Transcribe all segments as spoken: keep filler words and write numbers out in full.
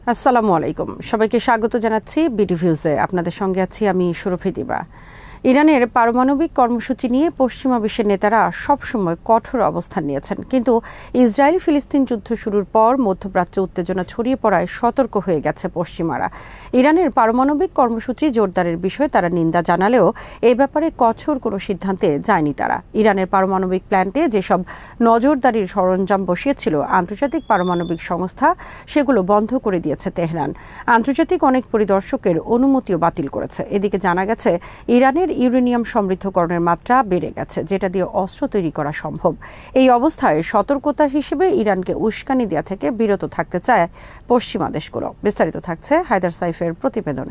আসসালামু আলাইকুম, সবাইকে স্বাগত জানাচ্ছি বিডি ভিউজে। আপনাদের সঙ্গে আছি আমি সুরভি দিবা। ইরানের পারমাণবিক কর্মসূচি নিয়ে পশ্চিমা বিশ্বের নেতারা সবসময় কঠোর অবস্থান নিয়েছেন, কিন্তু ইসরায়েল ফিলিস্তিন যুদ্ধ শুরুর পর মধ্যপ্রাচ্যে উত্তেজনা ছড়িয়ে পড়ায় সতর্ক হয়ে গেছে পশ্চিমারা। ইরানের পারমাণবিক কর্মসূচি জোরদারের বিষয়ে তারা নিন্দা জানালেও এ ব্যাপারে কঠোর কোনো সিদ্ধান্তে যায়নি তারা। ইরানের পারমাণবিক প্ল্যান্টে যেসব নজরদারির সরঞ্জাম বসিয়েছিল আন্তর্জাতিক পারমাণবিক সংস্থা, সেগুলো বন্ধ করে দিয়েছে তেহরান। আন্তর্জাতিক অনেক পরিদর্শকের অনুমতিও বাতিল করেছে। এদিকে জানা গেছে ইরানের ইউরেনিয়াম সমৃদ্ধকরণের মাত্রা বেড়ে গেছে, যেটা দিয়ে অস্ত্র তৈরি করা সম্ভব। এই অবস্থায় সতর্কতা হিসেবে ইরানকে উস্কানি দেওয়া থেকে বিরত থাকতে চায় পশ্চিমা দেশগুলো। বিস্তারিত থাকছে হায়দার সাইফের প্রতিবেদনে।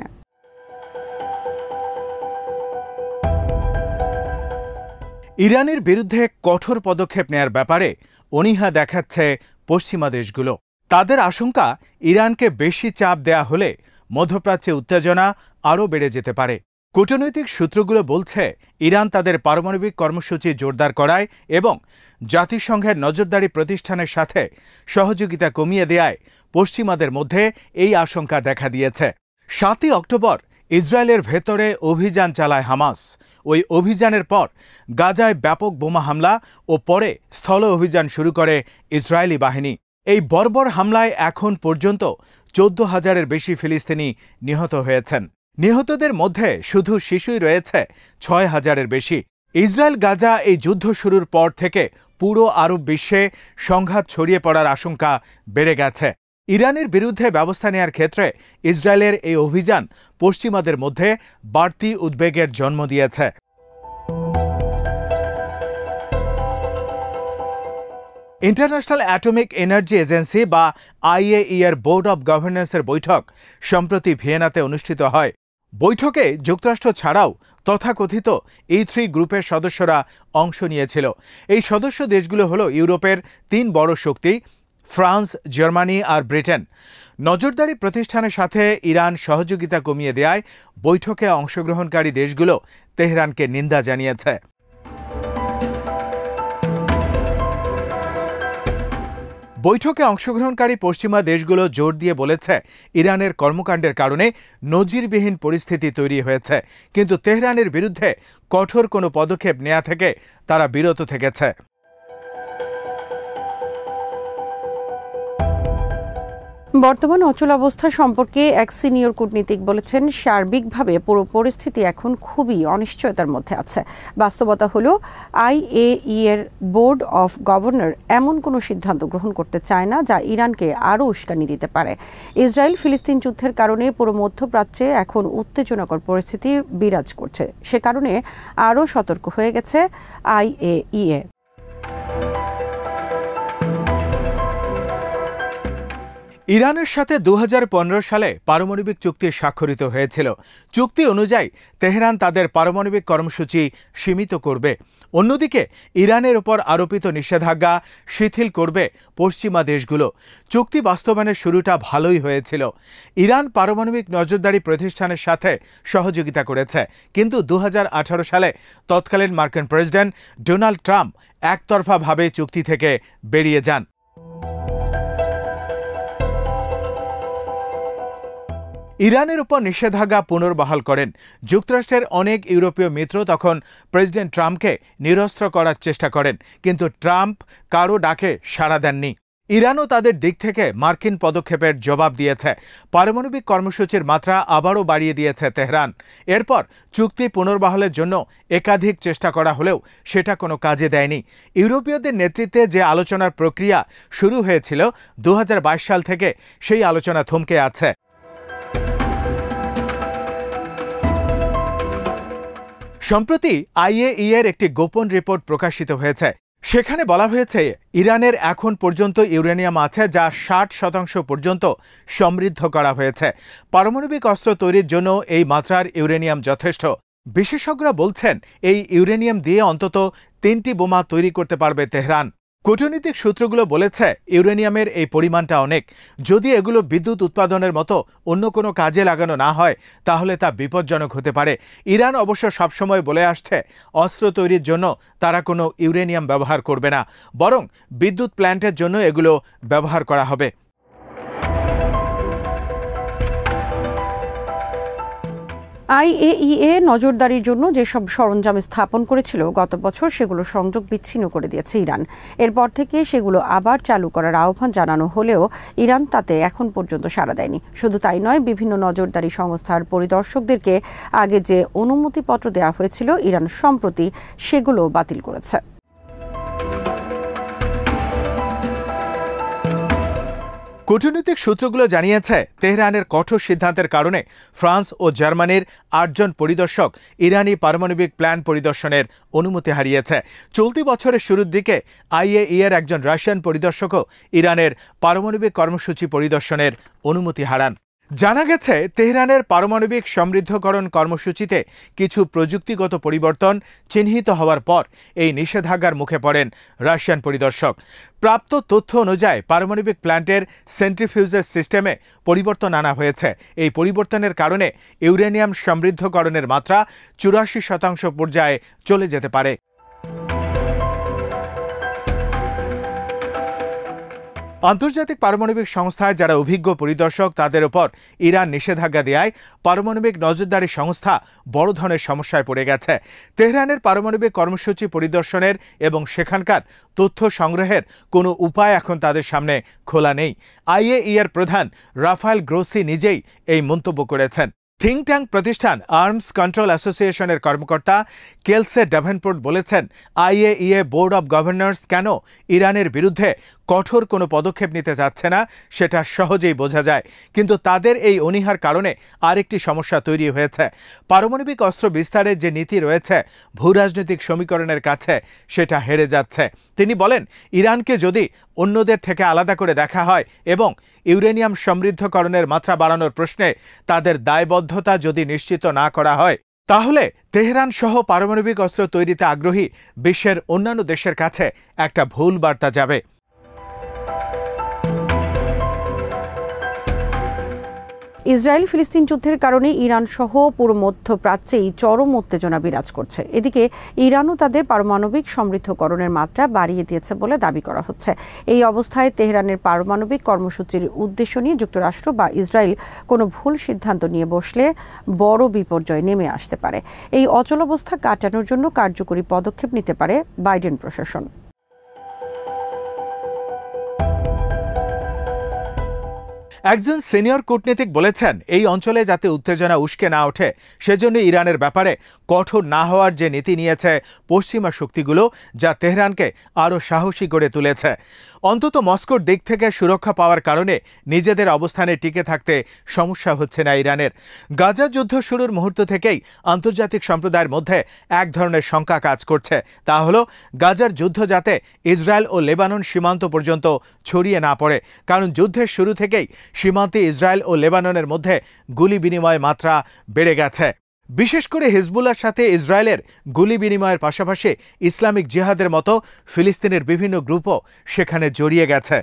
ইরানের বিরুদ্ধে কঠোর পদক্ষেপ নেয়ার ব্যাপারে অনীহা দেখাচ্ছে পশ্চিমা দেশগুলো। তাদের আশঙ্কা, ইরানকে বেশি চাপ দেয়া হলে মধ্যপ্রাচ্যে উত্তেজনা আরও বেড়ে যেতে পারে। কূটনৈতিক সূত্রগুলো বলছে, ইরান তাদের পারমাণবিক কর্মসূচি জোরদার করায় এবং জাতিসংঘের নজরদারি প্রতিষ্ঠানের সাথে সহযোগিতা কমিয়ে দেয়ায় পশ্চিমাদের মধ্যে এই আশঙ্কা দেখা দিয়েছে। সাতই অক্টোবর ইসরায়েলের ভেতরে অভিযান চালায় হামাস। ওই অভিযানের পর গাজায় ব্যাপক বোমা হামলা ও পরে স্থল অভিযান শুরু করে ইসরায়েলি বাহিনী। এই বর্বর হামলায় এখন পর্যন্ত চোদ্দ হাজারের বেশি ফিলিস্তিনি নিহত হয়েছেন। নিহতদের মধ্যে শুধু শিশুই রয়েছে ছয় হাজারের বেশি। ইসরায়েল গাজা এই যুদ্ধ শুরুর পর থেকে পুরো আরব বিশ্বে সংঘাত ছড়িয়ে পড়ার আশঙ্কা বেড়ে গেছে। ইরানের বিরুদ্ধে ব্যবস্থা নেয়ার ক্ষেত্রে ইসরায়েলের এই অভিযান পশ্চিমাদের মধ্যে বাড়তি উদ্বেগের জন্ম দিয়েছে। ইন্টারন্যাশনাল অ্যাটমিক এনার্জি এজেন্সি বা আইএই এর বোর্ড অব গভর্নেন্সের বৈঠক সম্প্রতি ভিয়েনাতে অনুষ্ঠিত হয়। বৈঠকে যুক্তরাষ্ট্র ছাড়াও তথাকথিত ই থ্রি গ্রুপের সদস্যরা অংশ নিয়েছিল। এই সদস্য দেশগুলো হলো ইউরোপের তিন বড় শক্তি ফ্রান্স, জার্মানি আর ব্রিটেন। নজরদারি প্রতিষ্ঠানের সাথে ইরান সহযোগিতা কমিয়ে দেয়ায় বৈঠকে অংশগ্রহণকারী দেশগুলো তেহরানকে নিন্দা জানিয়েছে। বৈঠকে অংশগ্রহণকারী পশ্চিমা দেশগুলো জোর দিয়ে বলেছে, ইরানের কর্মকাণ্ডের কারণে নজিরবিহীন পরিস্থিতি তৈরি হয়েছে, কিন্তু তেহরানের বিরুদ্ধে কঠোর কোনো পদক্ষেপ নেওয়া থেকে তারা বিরত থেকেছে। বর্তমান অচল অবস্থা সম্পর্কে এক সিনিয়র কূটনীতিক বলেছেন, সার্বিকভাবে পুরো পরিস্থিতি এখন খুবই অনিশ্চয়তার মধ্যে আছে। বাস্তবতা হলো আইএই এর বোর্ড অফ গভর্নর এমন কোনো সিদ্ধান্ত গ্রহণ করতে চায় না যা ইরানকে আরও উস্কানি দিতে পারে। ইসরায়েল ফিলিস্তিন যুদ্ধের কারণে পুরো মধ্যপ্রাচ্যে এখন উত্তেজনাকর পরিস্থিতি বিরাজ করছে। সে কারণে আরও সতর্ক হয়ে গেছে আইএই। ইরানের সাথে দু হাজার পনেরো সালে পারমাণবিক চুক্তি স্বাক্ষরিত হয়েছিল। চুক্তি অনুযায়ী তেহরান তাদের পারমাণবিক কর্মসূচি সীমিত করবে। অন্যদিকে ইরানের ওপর আরোপিত নিষেধাজ্ঞা শিথিল করবে পশ্চিমা দেশগুলো। চুক্তি বাস্তবায়নের শুরুটা ভালোই হয়েছিল। ইরান পারমাণবিক নজরদারি প্রতিষ্ঠানের সাথে সহযোগিতা করেছে, কিন্তু দু হাজার আঠারো সালে তৎকালীন মার্কিন প্রেসিডেন্ট ডোনাল্ড ট্রাম্প একতরফাভাবে চুক্তি থেকে বেরিয়ে যান। ইরানের উপর নিষেধাজ্ঞা পুনর্বহাল করেন। যুক্তরাষ্ট্রের অনেক ইউরোপীয় মিত্র তখন প্রেসিডেন্ট ট্রাম্পকে নিরস্ত্র করার চেষ্টা করেন, কিন্তু ট্রাম্প কারো ডাকে সাড়া দেননি। ইরানও তাদের দিক থেকে মার্কিন পদক্ষেপের জবাব দিয়েছে। পারমাণবিক কর্মসূচির মাত্রা আবারও বাড়িয়ে দিয়েছে তেহরান। এরপর চুক্তি পুনর্বহালের জন্য একাধিক চেষ্টা করা হলেও সেটা কোনো কাজে দেয়নি। ইউরোপীয়দের নেতৃত্বে যে আলোচনার প্রক্রিয়া শুরু হয়েছিল দু হাজার বাইশ সাল থেকে, সেই আলোচনা থমকে আছে। সম্প্রতি আইএই এর একটি গোপন রিপোর্ট প্রকাশিত হয়েছে। সেখানে বলা হয়েছে, ইরানের এখন পর্যন্ত ইউরেনিয়াম আছে যা ষাট শতাংশ পর্যন্ত সমৃদ্ধ করা হয়েছে। পারমাণবিক অস্ত্র তৈরির জন্য এই মাত্রার ইউরেনিয়াম যথেষ্ট। বিশেষজ্ঞরা বলছেন, এই ইউরেনিয়াম দিয়ে অন্তত তিনটি বোমা তৈরি করতে পারবে তেহরান। কূটনৈতিক সূত্রগুলো বলেছে, ইউরেনিয়ামের এই পরিমাণটা অনেক। যদি এগুলো বিদ্যুৎ উৎপাদনের মতো অন্য কোনো কাজে লাগানো না হয়, তাহলে তা বিপজ্জনক হতে পারে। ইরান অবশ্য সবসময় বলে আসছে, অস্ত্র তৈরির জন্য তারা কোনো ইউরেনিয়াম ব্যবহার করবে না, বরং বিদ্যুৎ প্ল্যান্টের জন্য এগুলো ব্যবহার করা হবে। আইএইএ নজরদারির জন্য যেসব সরঞ্জাম স্থাপন করেছিল গত বছর সেগুলো সংযোগ বিচ্ছিন্ন করে দিয়েছে ইরান। এরপর থেকে সেগুলো আবার চালু করার আহ্বান জানানো হলেও ইরান তাতে এখন পর্যন্ত সাড়া দেয়নি। শুধু তাই নয়, বিভিন্ন নজরদারি সংস্থার পরিদর্শকদেরকে আগে যে অনুমতিপত্র দেওয়া হয়েছিল ইরান সম্প্রতি সেগুলো বাতিল করেছে। কূটনৈতিক সূত্রগুলো জানিয়েছে, তেহরানের কঠোর সিদ্ধান্তের কারণে ফ্রান্স ও জার্মানির আটজন পরিদর্শক ইরানি পারমাণবিক প্ল্যান পরিদর্শনের অনুমতি হারিয়েছে। চলতি বছরের শুরুর দিকে আইএইএর একজন রাশিয়ান পরিদর্শকও ইরানের পারমাণবিক কর্মসূচি পরিদর্শনের অনুমতি হারান। জানা গেছে, তেহরানের পারমাণবিক সমৃদ্ধকরণ কর্মসূচিতে কিছু প্রযুক্তিগত পরিবর্তন চিহ্নিত হওয়ার পর এই নিষেধাজ্ঞার মুখে পড়েন রাশিয়ান পরিদর্শক। প্রাপ্ত তথ্য অনুযায়ী পারমাণবিক প্ল্যান্টের সেন্ট্রিফিউজের সিস্টেমে পরিবর্তন আনা হয়েছে। এই পরিবর্তনের কারণে ইউরেনিয়াম সমৃদ্ধকরণের মাত্রা চুরাশি শতাংশ পর্যায়ে চলে যেতে পারে। আন্তর্জাতিক পারমাণবিক সংস্থায় যারা অভিজ্ঞ পরিদর্শক, তাদের উপর ইরান নিষেধাজ্ঞা দেওয়ায় পারমাণবিক নজরদারি সংস্থা বড় ধরনের সমস্যায় পড়ে গেছে। তেহরানের পারমাণবিক কর্মসূচি পরিদর্শনের এবং সেখানকার তথ্য সংগ্রহের কোনো উপায় এখন তাদের সামনে খোলা নেই। আইএইএর প্রধান রাফায়েল গ্রোসি নিজেই এই মন্তব্য করেছেন। থিঙ্ক ট্যাঙ্ক প্রতিষ্ঠান আর্মস কন্ট্রোল অ্যাসোসিয়েশনের কর্মকর্তা কেলসে ডেভেনপোর্ট বলেছেন, আইএইএ বোর্ড অব গভর্নর্স কেন ইরানের বিরুদ্ধে কঠোর কোনো পদক্ষেপ নিতে যাচ্ছে না সেটা সহজেই বোঝা যায়। কিন্তু তাদের এই অনীহার কারণে আরেকটি সমস্যা তৈরি হয়েছে। পারমাণবিক অস্ত্র বিস্তারের যে নীতি রয়েছে ভূরাজনৈতিক সমীকরণের কাছে সেটা হেরে যাচ্ছে। তিনি বলেন, ইরানকে যদি অন্যদের থেকে আলাদা করে দেখা হয় এবং ইউরেনিয়াম সমৃদ্ধকরণের মাত্রা বাড়ানোর প্রশ্নে তাদের দায়বদ্ধতা যদি নিশ্চিত না করা হয়, তাহলে তেহরান সহ পারমাণবিক অস্ত্র তৈরিতে আগ্রহী বিশ্বের অন্যান্য দেশের কাছে একটা ভুল বার্তা যাবে। ইসরায়েল ফিলিস্তিন যুদ্ধের কারণে ইরান সহ পুরো মধ্যপ্রাচ্যেই চরম উত্তেজনা বিরাজ করছে। এদিকে ইরানও তাদের পারমাণবিক সমৃদ্ধকরণের মাত্রা বাড়িয়ে দিয়েছে বলে দাবি করা হচ্ছে। এই অবস্থায় তেহরানের পারমাণবিক কর্মসূচির উদ্দেশ্য নিয়ে যুক্তরাষ্ট্র বা ইসরায়েল কোনো ভুল সিদ্ধান্ত নিয়ে বসলে বড় বিপর্যয় নেমে আসতে পারে। এই অচলাবস্থা কাটানোর জন্য কার্যকরী পদক্ষেপ নিতে পারে বাইডেন প্রশাসন। একজন সিনিয়র কূটনীতিক বলেছেন, এই অঞ্চলে যাতে উত্তেজনা উস্কে না ওঠে সেজন্য ইরানের ব্যাপারে কঠোর না হওয়ার যে নীতি নিয়েছে পশ্চিমা শক্তিগুলো, যা তেহরানকে আরও সাহসী করে তুলেছে। অন্তত মস্কোর দিক থেকে সুরক্ষা পাওয়ার কারণে নিজেদের অবস্থানে টিকে থাকতে সমস্যা হচ্ছে না ইরানের। গাজা যুদ্ধ শুরুর মুহূর্ত থেকেই আন্তর্জাতিক সম্প্রদায়ের মধ্যে এক ধরনের শঙ্কা কাজ করছে, তা হলো গাজার যুদ্ধ যাতে ইসরায়েল ও লেবানন সীমান্ত পর্যন্ত ছড়িয়ে না পড়ে। কারণ যুদ্ধের শুরু থেকেই সীমান্তে ইসরায়েল ও লেবাননের মধ্যে গুলি বিনিময়ের মাত্রা বেড়ে গেছে। বিশেষ করে হিজবুল্লাহর সাথে ইসরায়েলের গুলি বিনিময়ের পাশাপাশি ইসলামিক জিহাদের মতো ফিলিস্তিনের বিভিন্ন গ্রুপও সেখানে জড়িয়ে গেছে।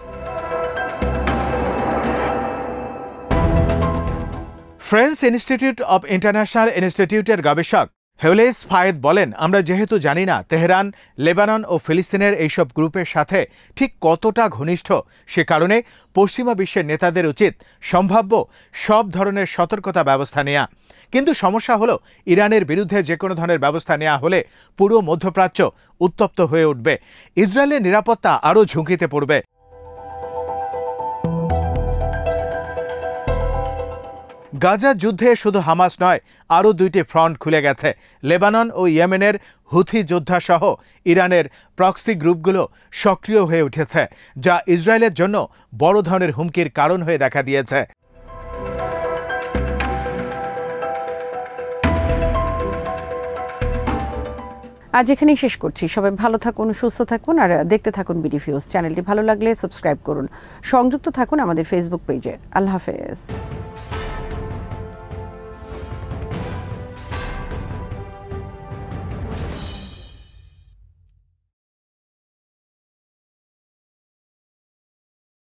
ফ্রেঞ্চ ইনস্টিটিউট অব ইন্টারন্যাশনাল ইনস্টিটিউটের গবেষক হেওলেস ফায়েদ বলেন, আমরা যেহেতু জানি না তেহরান, লেবানন ও ফিলিস্তিনের এইসব গ্রুপের সাথে ঠিক কতটা ঘনিষ্ঠ, সে কারণে পশ্চিমা বিশ্বের নেতাদের উচিত সম্ভাব্য সব ধরনের সতর্কতা ব্যবস্থা নেওয়া। কিন্তু সমস্যা হলো, ইরানের বিরুদ্ধে যে কোনো ধরনের ব্যবস্থা নেওয়া হলে পুরো মধ্যপ্রাচ্য উত্তপ্ত হয়ে উঠবে। ইসরায়েলের নিরাপত্তা আরও ঝুঁকিতে পড়বে। গাজা যুদ্ধে শুধু হামাস নয়, আরও দুইটি ফ্রন্ট খুলে গেছে। লেবানন ও ইয়েমেনের হুথি যোদ্ধা সহ ইরানের প্রক্সি গ্রুপগুলো সক্রিয় হয়ে উঠেছে, যা ইসরায়েলের জন্য বড় ধরনের হুমকির কারণ হয়ে দেখা দিয়েছে। আজ এখানেই শেষ করছি। সবাই ভালো থাকুন, সুস্থ থাকুন আর দেখতে থাকুন বিডিভিউজ। চ্যানেলটি ভালো লাগলে সাবস্ক্রাইব করুন। সংযুক্ত থাকুন আমাদের ফেসবুক পেজে। আল্লাহ হাফেজ।